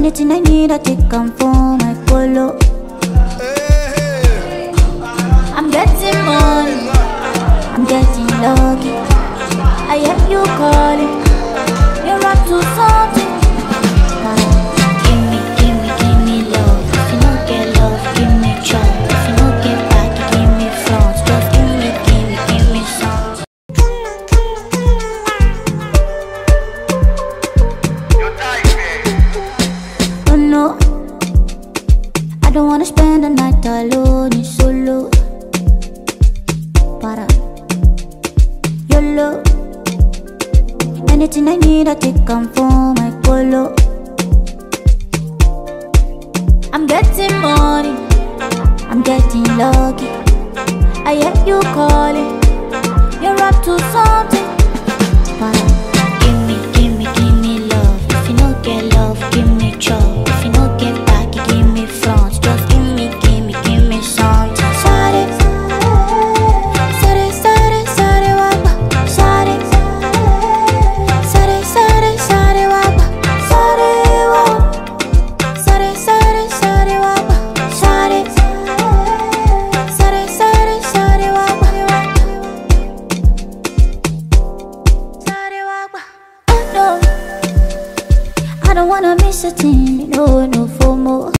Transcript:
Anything I need, I take come for my polo. I'm getting money, I'm getting lucky. I hear you calling, you're up to something. Give me love. If you don't get love, give me trouble. If you don't get back, give me front. Just give me some. Oh no, I don't wanna spend the night alone, it's solo. Para YOLO. Anything I need, I take come for my polo. I'm getting money, I'm getting lucky. I hear you calling, you're up to something. Para